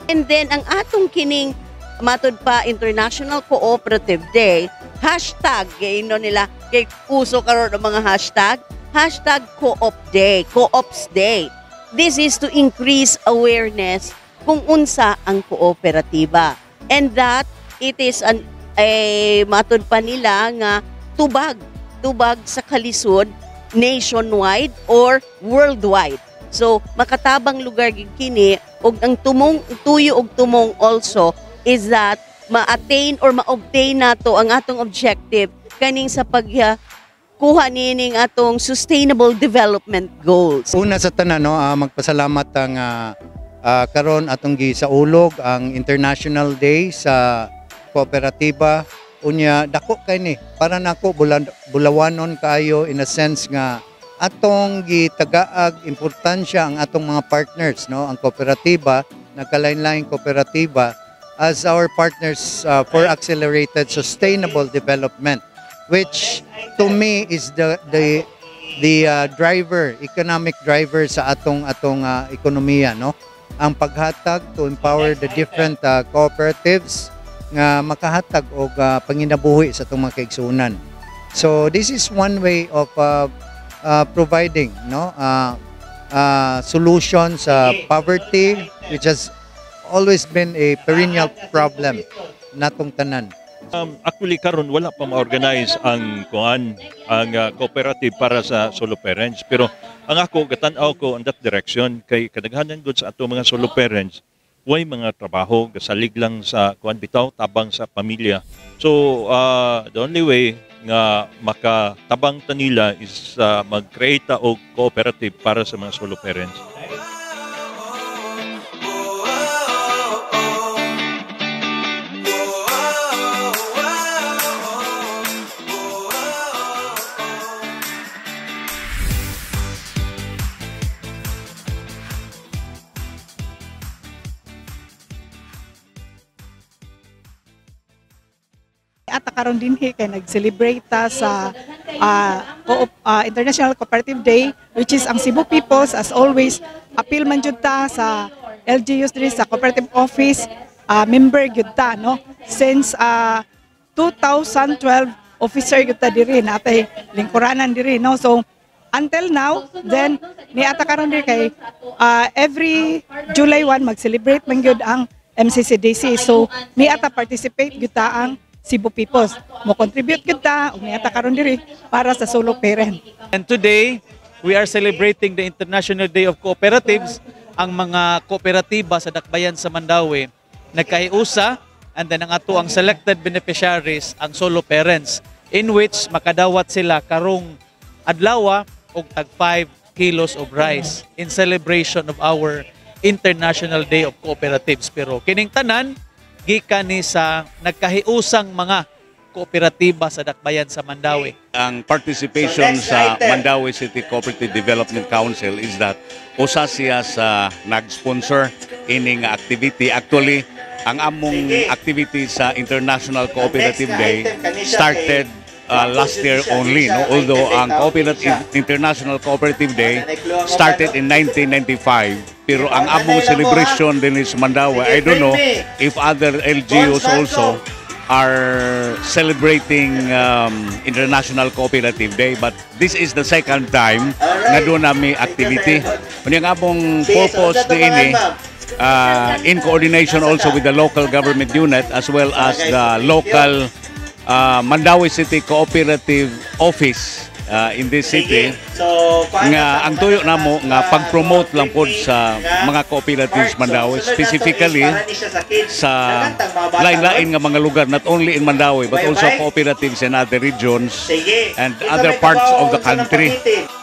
And then ang atong kining matod pa International Cooperative Day, hashtag no nila kay uso karon ang mga hashtag Co-op Day, Co-ops Day. This is to increase awareness kung unsa ang kooperatiba, and that it is matod pa nila nga tubag sa kalisod nationwide or worldwide. So makatabang lugar gid kini, og ang tuyo og tumong also is that ma-attain or ma-obtain nato ang atong objective kaning sa kuha nining atong sustainable development goals. Una sa tanan magpasalamat ang karon atong gisaulog ang International Day sa kooperatiba. Unya dako kay ni para nako bulawanon kayo in a sense nga atong gitagaag importansya ang atong mga partners, no, ang kooperatiba, nagkalain-laing kooperatiba as our partners for accelerated sustainable development, which to me is the economic driver sa atong ekonomiya, no, ang paghatag to empower the different cooperatives nga makahatag og panginabuhi sa atong mga kaigsuonan. So this is one way of providing, no, solution sa poverty, which has always been a perennial problem natong tanan. Actually karon wala pa ma-organize ang cooperative para sa solo parents, pero ang ako gatan-aw ko on that direction kay kadaghanan gud sa ato mga solo parents way mga trabaho gasalig lang sa bitaw tabang sa pamilya. So the only way nga makatabang ta nila is mag-create og cooperative para sa mga solo parents. At karon dinhi kay nag-celebrate ta sa International Cooperative Day, which is ang Cebu Peoples as always appeal man jud ta sa LGUs diri sa cooperative office, member jud ta, no, since 2012 officer jud ta diri natay lingkuranan diri, no. So until now then ni ata karon diri kay every July 1 mag-celebrate man jud ang MCCDC. So ni ata participate jud ta ang Cebu Peoples, mo contribute kita ug niata karon diri para sa solo parent. And today we are celebrating the International Day of Cooperatives. Ang mga kooperatiba sa Dakbayan sa Mandaue nagkaiusa, and then ang ato ang selected beneficiaries ang solo parents, in which makadawat sila karong adlaw og tag 5 kilos of rice in celebration of our International Day of Cooperatives. Pero kining tanan gikan ni sa nagkahiusang mga kooperatiba sa Dakbayan sa Mandaue. Ang participation sa Mandaue City Cooperative Development Council is that usa siya sa nag-sponsor ining activity. Actually, ang among activity sa International Cooperative Day started last year only, no? Although ang International Cooperative Day started in 1995, pero ang among celebration din is Mandaue. I don't know if other LGUs also are celebrating International Cooperative Day, but this is the second time nga doon namin activity. Ang among purpose din in coordination also with the local government unit as well as the local Mandaue City Cooperative Office in this city, nga ang tuyo namo nga pag-promote lang po sa mga cooperatives Mandaue, specifically sa lain-lain nga mga lugar, not only in Mandaue but also cooperatives in other regions and other parts of the country.